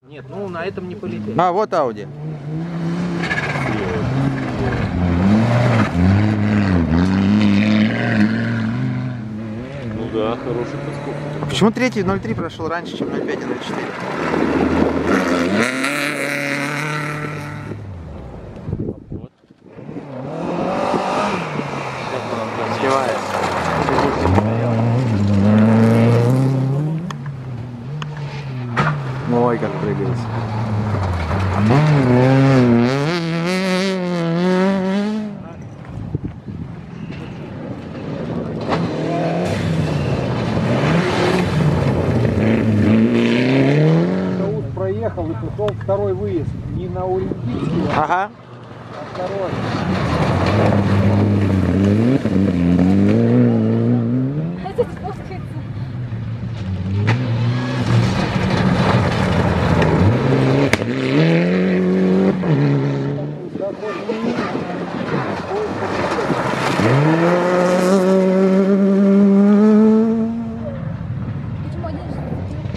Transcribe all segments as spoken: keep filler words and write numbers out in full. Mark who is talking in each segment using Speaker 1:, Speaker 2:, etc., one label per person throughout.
Speaker 1: Нет, ну на этом не полетели.
Speaker 2: А, вот Ауди.
Speaker 3: Ну да, хороший подскок.
Speaker 2: А почему третий ноль три прошел раньше, чем ноль пять и ноль четыре?
Speaker 3: Вот.
Speaker 2: Сливает. Ой, как прыгается.
Speaker 1: Проехал и пошел второй выезд. Не на Олимпийский,
Speaker 2: Ага.
Speaker 1: а второй.
Speaker 4: Этот фоткается. Почему один же?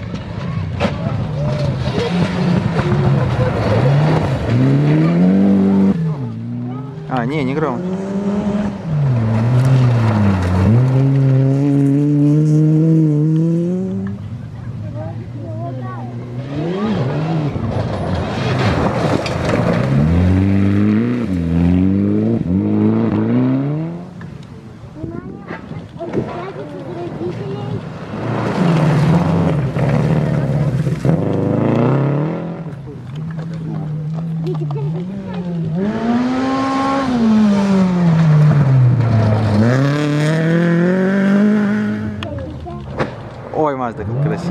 Speaker 2: А, не, не громко. Ой, Мазда, как красиво.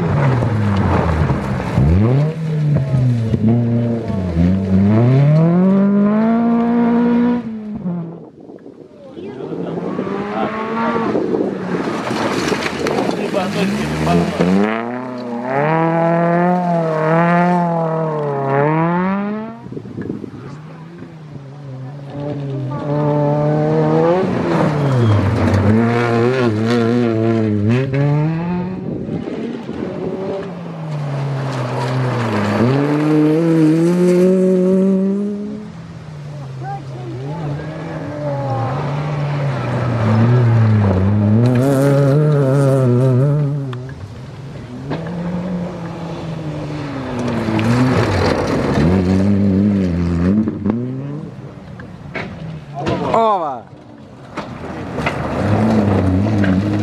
Speaker 2: Ова!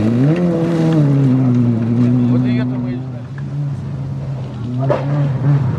Speaker 1: Вот ее-то мы и ждали.